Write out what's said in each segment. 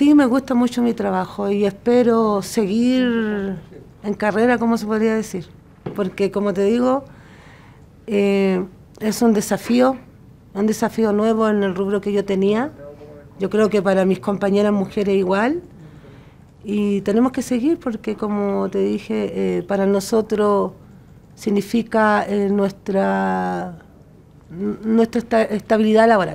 Sí, me gusta mucho mi trabajo y espero seguir en carrera, como se podría decir. Porque, como te digo, es un desafío nuevo en el rubro que yo tenía. Yo creo que para mis compañeras mujeres igual. Y tenemos que seguir porque, como te dije, para nosotros significa nuestra estabilidad laboral.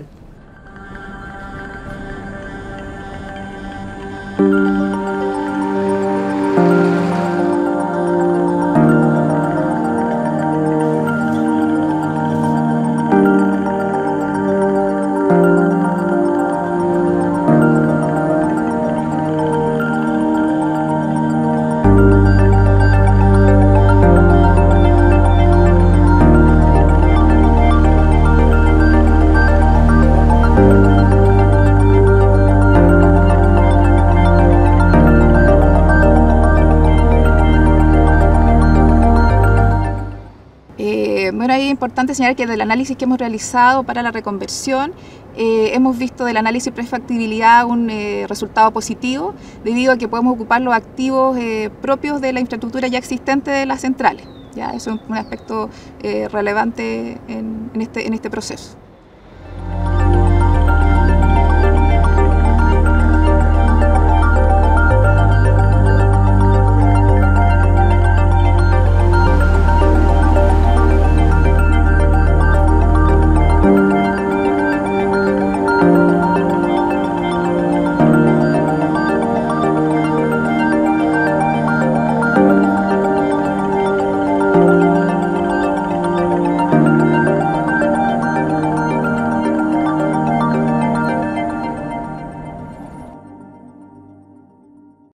Bueno, ahí es importante señalar que del análisis que hemos realizado para la reconversión, hemos visto del análisis prefactibilidad un resultado positivo, debido a que podemos ocupar los activos propios de la infraestructura ya existente de las centrales. ¿Ya? Eso es un aspecto relevante en este proceso.